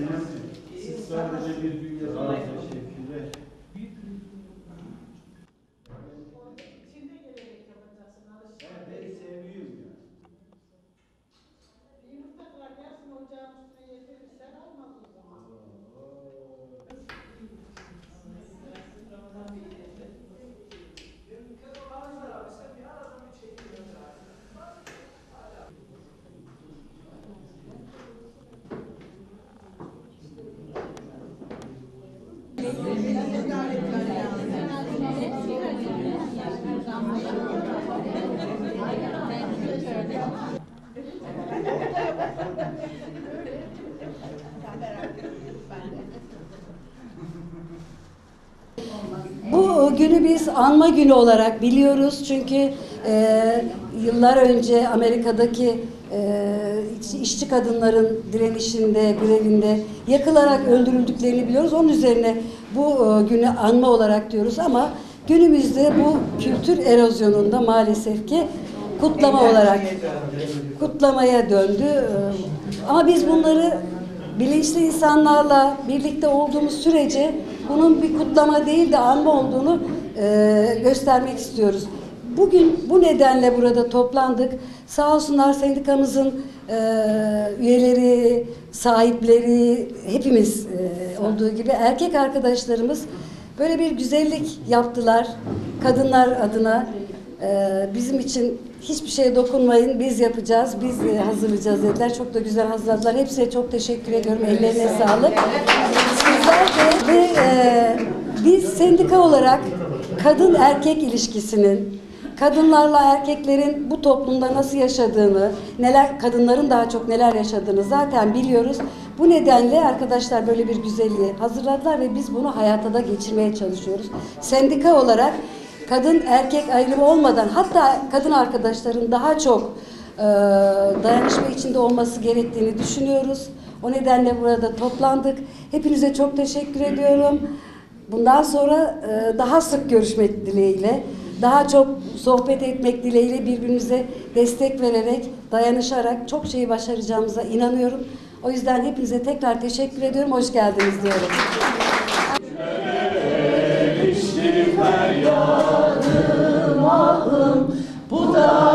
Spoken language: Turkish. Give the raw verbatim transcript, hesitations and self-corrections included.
Siz sadece bir gün yazılı şekilde. Çin'de gelerek yapacaksın. Ben de seviyorum ya. Yumurtalar gelsin ocağın üstüne getirirsen olmaz o zaman. Bu günü biz anma günü olarak biliyoruz çünkü e, yıllar önce Amerika'daki e, işçi kadınların direnişinde, grevinde yakılarak öldürüldüklerini biliyoruz. Onun üzerine bu e, günü anma olarak diyoruz ama günümüzde bu kültür erozyonunda maalesef ki kutlama olarak kutlamaya döndü. E, ama biz bunları bilinçli insanlarla birlikte olduğumuz sürece bunun bir kutlama değil de anma olduğunu e, göstermek istiyoruz. Bugün bu nedenle burada toplandık. Sağ olsunlar sendikamızın e, üyeleri, sahipleri, hepimiz e, olduğu gibi erkek arkadaşlarımız böyle bir güzellik yaptılar. Kadınlar adına e, bizim için hiçbir şeye dokunmayın, biz yapacağız, biz e, hazırlayacağız dediler. Çok da güzel hazırladılar. Hepsine çok teşekkür ediyorum. Ellerine sağlık. Sizler de ve e, biz sendika olarak kadın erkek ilişkisinin, kadınlarla erkeklerin bu toplumda nasıl yaşadığını, neler kadınların daha çok neler yaşadığını zaten biliyoruz. Bu nedenle arkadaşlar böyle bir güzelliği hazırladılar ve biz bunu hayata da geçirmeye çalışıyoruz. Sendika olarak kadın erkek ayrımı olmadan hatta kadın arkadaşların daha çok e, dayanışma içinde olması gerektiğini düşünüyoruz. O nedenle burada toplandık. Hepinize çok teşekkür ediyorum. Bundan sonra e, daha sık görüşmek dileğiyle, daha çok sohbet etmek dileğiyle birbirimize destek vererek, dayanışarak çok şeyi başaracağımıza inanıyorum. O yüzden hepinize tekrar teşekkür ediyorum. Hoş geldiniz diyorum. Bu da